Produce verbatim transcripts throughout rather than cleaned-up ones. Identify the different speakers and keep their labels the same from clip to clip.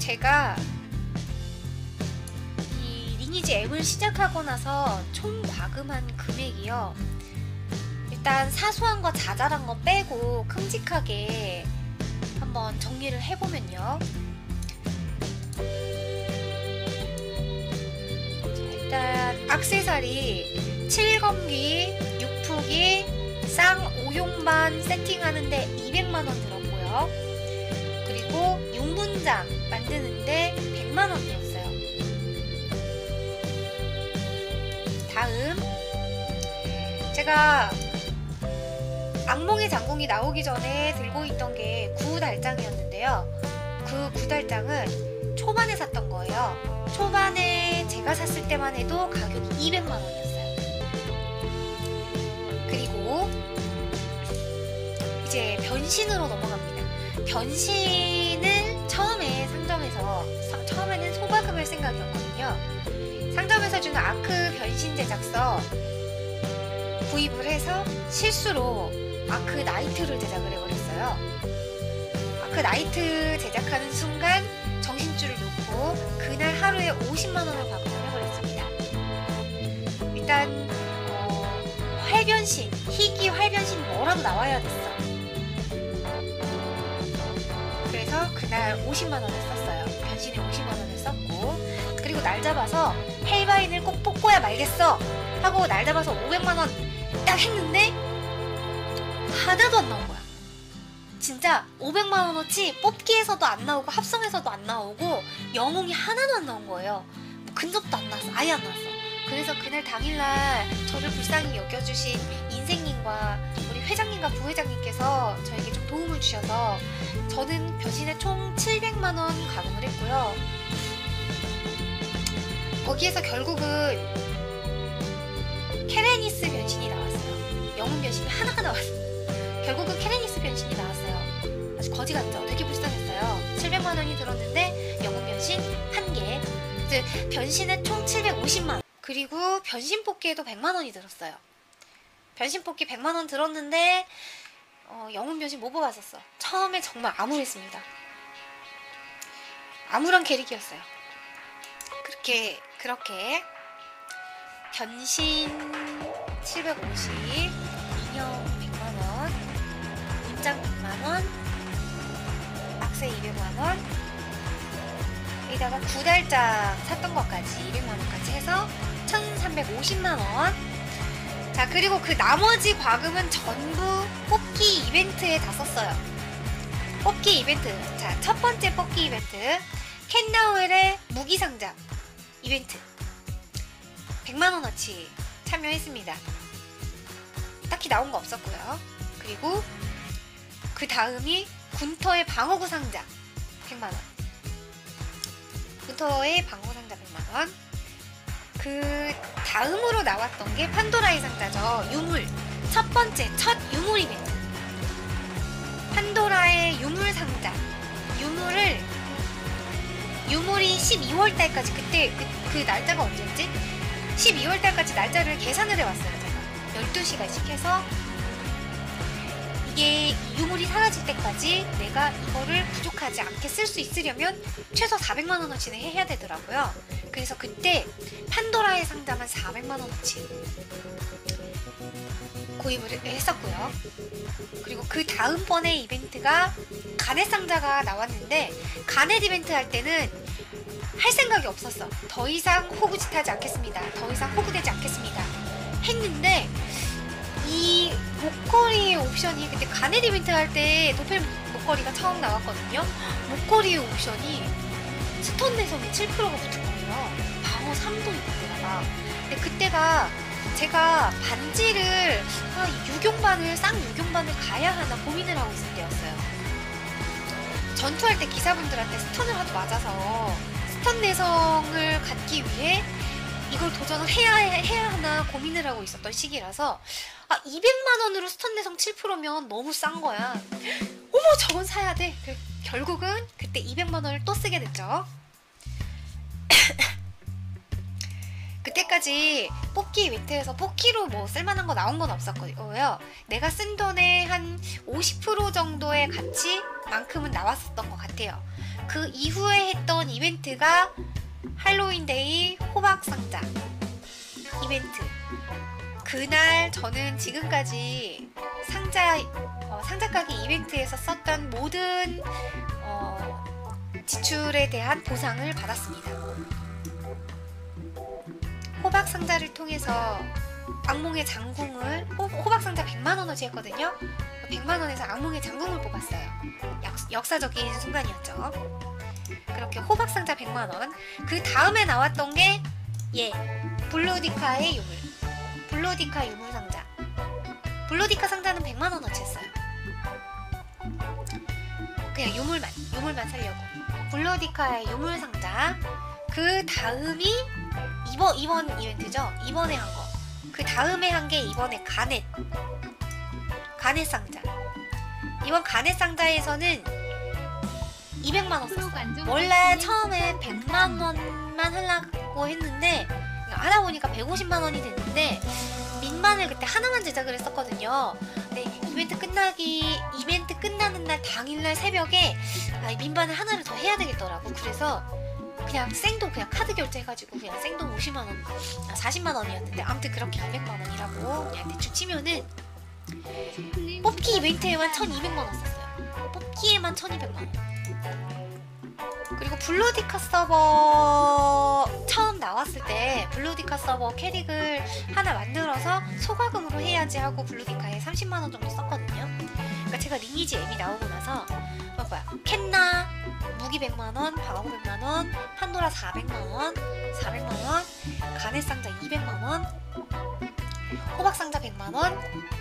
Speaker 1: 제가 이 리니지 앱을 시작하고 나서 총 과금한 금액이요, 일단 사소한 거 자잘한 거 빼고 큼직하게 한번 정리를 해보면요, 일단 액세서리 칠 검기, 육 푸기, 쌍 오용반 세팅하는데 이백만 원 들었고요. 그리고 융분장 만드는데 백만 원 들었어요. 다음, 제가 악몽의 장공이 나오기 전에 들고 있던 게 구달장이었는데요. 그 구달장은 초반에 샀던 거예요. 초반에 제가 샀을 때만 해도 가격이 이백만 원이었어요. 그리고 이제 변신으로 넘어갑니다. 변신을 처음에 상점에서, 서, 처음에는 소과금할 생각이었거든요. 상점에서 주는 아크 변신 제작서 구입을 해서 실수로 아크 나이트를 제작을 해버렸어요. 아크 나이트 제작하는 순간 정신줄을 놓고 그날 하루에 오십만 원을 과금을 해버렸습니다. 일단 어, 활변신, 희귀 활변신 뭐라도 나와야 됐어. 그래서 그날 오십만 원을 썼어요. 변신에 오십만 원을 썼고, 그리고 날 잡아서 헬바인을 꼭 뽑고야 말겠어 하고 날 잡아서 오백만 원 딱 했는데 하나도 안 나온 거야. 진짜 오백만 원어치 뽑기에서도 안 나오고 합성에서도 안 나오고 영웅이 하나도 안 나온 거예요. 뭐 근접도 안 나왔어. 아예 안 나왔어. 그래서 그날 당일날 저를 불쌍히 여겨주신 인생님과 우리 회장님과 부회장님께서 저에게 좀 도움을 주셔서 저는 변신에 총 칠백만 원 가금을 했고요. 거기에서 결국은 케레니스 변신이 나왔어요. 영웅 변신이 하나가 나왔어요. 결국은 케레니스 변신이 나왔어요. 아주 거지 같죠? 되게 불쌍했어요. 칠백만 원이 들었는데 영웅 변신 한 개. 즉 변신에 총 칠백오십만 원. 그리고 변신 뽑기에도 백만 원이 들었어요. 변신 뽑기 백만 원 들었는데 어, 영웅 변신 못 뽑았었어. 처음에 정말 암울했습니다. 암울한 캐릭이었어요. 그렇게 그렇게 변신 칠백오십, 인형 백만 원, 문장 백만 원, 악세 이백만 원, 여기다가 구달장 샀던 것까지 이백만 원까지 해서 천삼백오십만 원. 자, 그리고 그 나머지 과금은 전부 뽑기 이벤트에 다 썼어요. 뽑기 이벤트. 자, 첫 번째 뽑기 이벤트, 캔나웰의 무기상자 이벤트 백만 원어치 참여했습니다. 딱히 나온 거 없었고요. 그리고 그 다음이 군터의 방어구 상자 백만 원. 군터의 방어구 상자 백만 원. 그 다음으로 나왔던 게 판도라의 상자죠. 유물. 첫 번째, 첫 유물 이벤트. 판도라의 유물 상자. 유물을, 유물이 십이월 달까지, 그때 그, 그 날짜가 언제였지? 십이월 달까지 날짜를 계산을 해왔어요. 제가 열두 시간씩 해서 이게 유물이 사라질 때까지 내가 이거를 부족하지 않게 쓸 수 있으려면 최소 사백만 원어치는 해야 되더라고요. 그래서 그때 판도라의 상자만 사백만 원어치 구입을 했었고요. 그리고 그 다음번에 이벤트가 가넷 상자가 나왔는데, 가넷 이벤트 할 때는 할 생각이 없었어. 더 이상 호구짓하지 않겠습니다. 더 이상 호구되지 않겠습니다. 했는데 이 목걸이 옵션이, 그때 가넷 이벤트 할 때 도펠 목걸이가 처음 나왔거든요. 목걸이 옵션이 스톤 내성이 칠 퍼센트가 붙은 거예요. 방어 삼도 있고 데다가. 근데 그때가 제가 반지를, 아, 육용반을, 쌍 육용반을 가야 하나 고민을 하고 있을 때였어요. 전투할 때 기사분들한테 스턴을 하도 맞아서 스턴 내성을 갖기 위해 이걸 도전을 해야, 해야 하나 고민을 하고 있었던 시기라서, 아, 이백만 원으로 스턴 내성 칠 퍼센트면 너무 싼 거야. 어머, 저건 사야 돼. 결국은 그때 이백만 원을 또 쓰게 됐죠. 그때까지 뽑기 이벤트에서 뽑기로 뭐 쓸만한 거 나온 건 없었고요. 내가 쓴 돈의 한 오십 퍼센트 정도의 가치만큼은 나왔었던 것 같아요. 그 이후에 했던 이벤트가 할로윈데이 호박상자 이벤트. 그날 저는 지금까지 상자 어, 상자 가게 이벤트에서 썼던 모든 어, 지출에 대한 보상을 받았습니다. 호박상자를 통해서 악몽의 장궁을 호, 호박상자 백만 원어치 했거든요. 백만 원에서 악몽의 장궁을 뽑았어요. 역, 역사적인 순간이었죠. 그렇게 호박상자 백만 원. 그 다음에 나왔던 게 예, 블루디카의 유물. 블루디카 유물 상자. 블루디카 상자는 백만 원어치 했어요. 그냥 유물만, 유물만 살려고. 블루디카의 유물 상자. 그 다음이 이번, 이번 이벤트죠. 이번에 한 거. 그 다음에 한 게 이번에 가넷. 가넷 상자. 이번 가넷 상자에서는 이백만 원 썼어요. 원래 처음에 백만 원만 하려고 했는데 하다 보니까 백오십만 원이 됐는데 민반을 그때 하나만 제작을 했었거든요. 근데 이벤트 끝나기 이벤트 끝나는 날 당일날 새벽에 아, 민반을 하나를 더 해야 되겠더라고. 그래서 그냥 생돈 그냥 카드 결제해가지고 그냥 생돈 오십만 원, 아, 사십만 원이었는데 아무튼 그렇게 이백만 원이라고 그냥 대충 치면은 뽑기 이벤트에만 천이백만 원 썼어요. 뽑기에만 천이백만 원. 그리고 블루디카 서버 처음 나왔을 때 블루디카 서버 캐릭을 하나 만들어서 소과금으로 해야지 하고 블루디카에 삼십만 원 정도 썼거든요. 그러니까 제가 리니지 M이 나오고 나서 뭐 뭐야 캔나 무기 백만 원, 방어구 백만 원, 판도라 사백만 원, 사백만 원, 가넷 상자 이백만 원, 호박 상자 백만 원,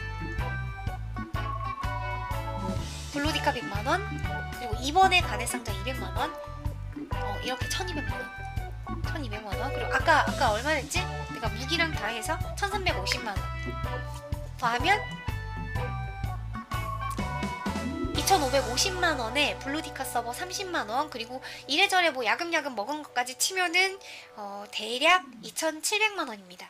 Speaker 1: 블루디카 백만 원, 그리고 이번에 가넷 상자 이백만 원, 어, 이렇게 천이백만 원, 천이백만 원. 그리고 아까 아까 얼마 냈지? 내가 무기랑 다 해서 천삼백오십만 원 더하면 이천오백오십만 원에 블루디카 서버 삼십만 원, 그리고 이래저래 뭐 야금야금 먹은 것까지 치면은 어, 대략 이천칠백만 원입니다.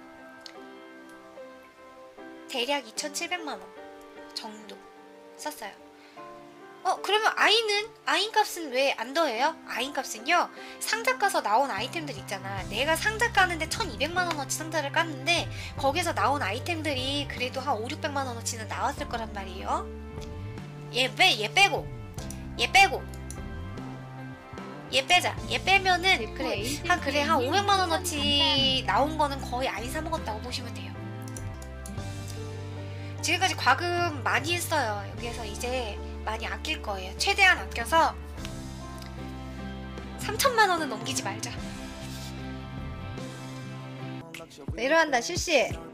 Speaker 1: 대략 이천칠백만 원 정도 썼어요. 어 그러면 아이는 아인 값은 왜 안 더해요? 아인 값은요 상자 까서 나온 아이템들 있잖아. 내가 상자 까는데 천이백만 원어치 상자를 깠는데 거기서 나온 아이템들이 그래도 한 오륙백만 원어치는 나왔을 거란 말이에요. 얘 빼, 얘 빼고 얘 빼고 얘 빼자. 얘 빼면은 그래 한 그래 한 오백만 원어치 나온 거는 거의 아인 사 먹었다고 보시면 돼요. 지금까지 과금 많이 했어요. 여기에서 이제 많이 아낄 거예요. 최대한 아껴서 삼천만 원은 넘기지 말자.
Speaker 2: 내려간다 실시.